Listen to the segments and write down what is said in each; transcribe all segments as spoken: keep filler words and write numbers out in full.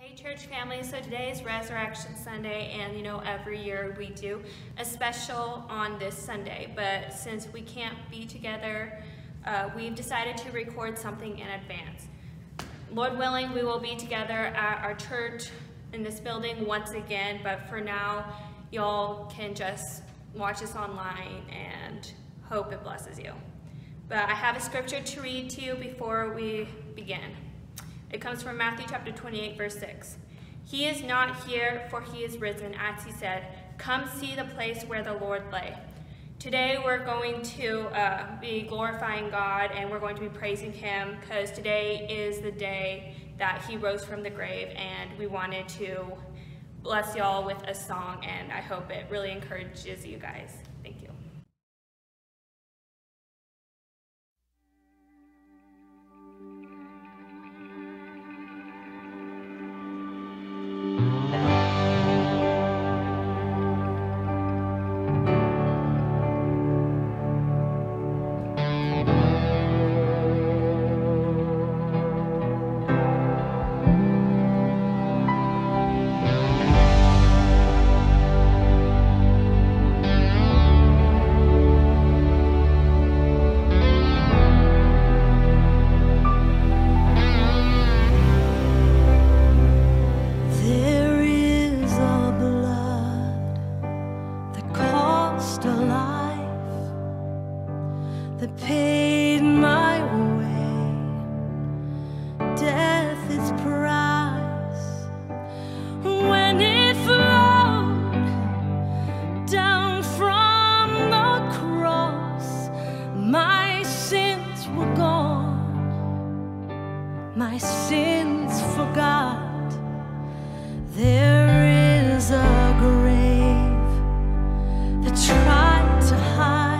Hey church family, so today is Resurrection Sunday, and you know every year we do a special on this Sunday, but since we can't be together, uh, we've decided to record something in advance. Lord willing, we will be together at our church in this building once again, but for now, y'all can just watch us online and hope it blesses you. But I have a scripture to read to you before we begin. It comes from Matthew chapter twenty-eight, verse six. He is not here, for he is risen, as he said. Come see the place where the Lord lay. Today we're going to uh, be glorifying God, and we're going to be praising him, because today is the day that he rose from the grave, and we wanted to bless y'all with a song, and I hope it really encourages you guys. Thank you. That paid my way, death its price. When it flowed down from the cross, my sins were gone, my sins forgot. There is a grave that tried to hide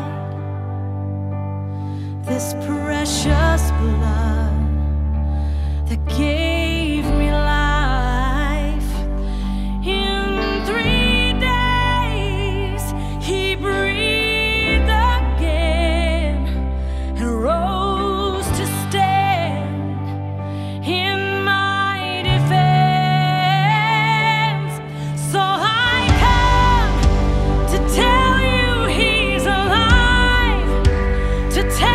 this precious blood that gave me life. In three days he breathed again and rose to stand in my defense. So I come to tell you he's alive, to tell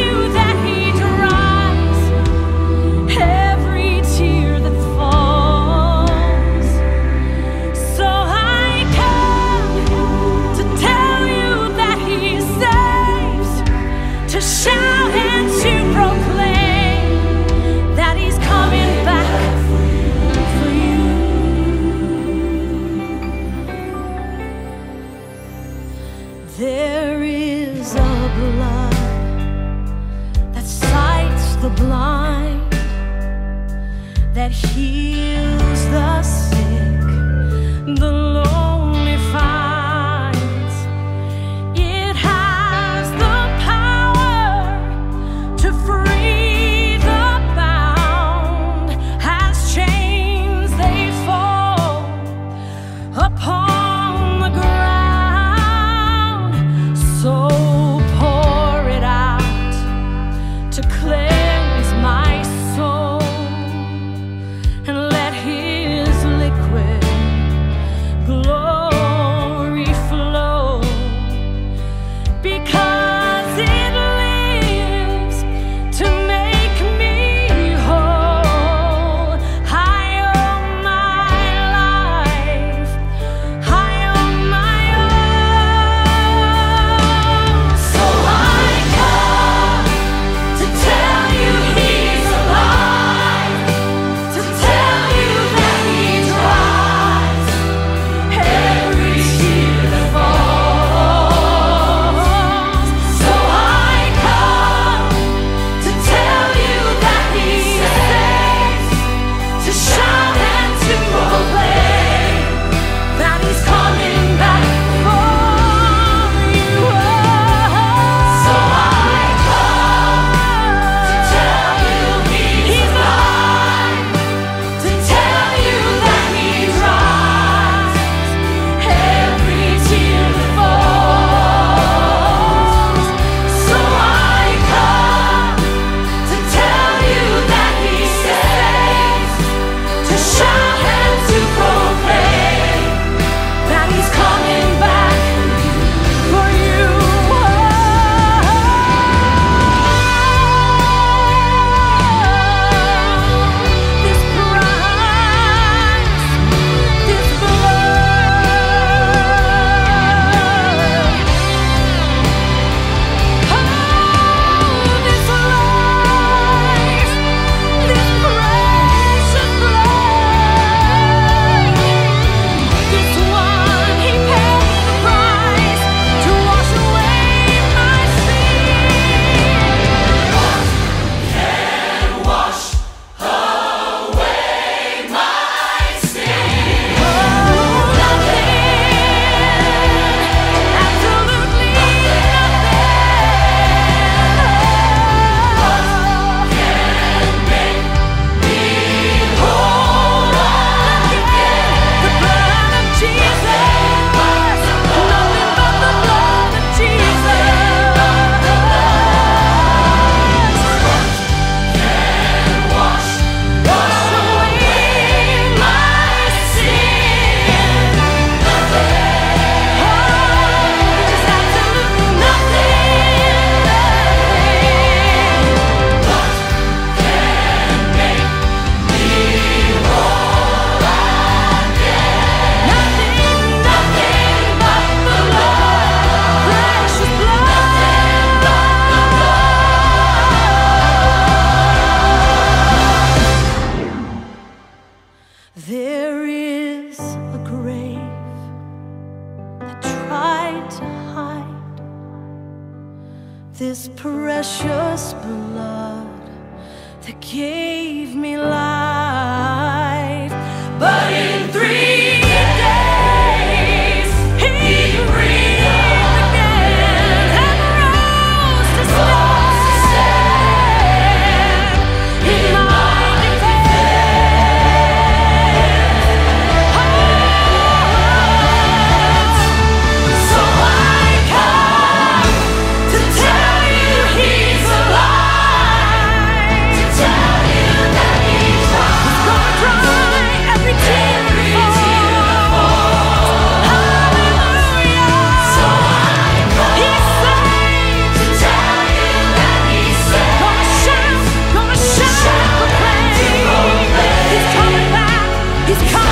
shout and to proclaim that he's coming back for you. There is a blood that sights the blind, that heals the sick, the lonely finds. It has the to free the bound, as chains they fall upon the ground. So pour it out to cleanse my soul, and let his liquid glory flow, because it shout. There is a grave that tried to hide this precious blood that gave me life. But in three days he breathed again and rose to stand in my defense. So I come to tell you he's alive, to tell you that he's right. He's gonna dry every tear falls. Hallelujah. So I come, he's saved, to tell you that he's saved. Gonna shout, gonna shout, proclaim. He's coming back, he's coming.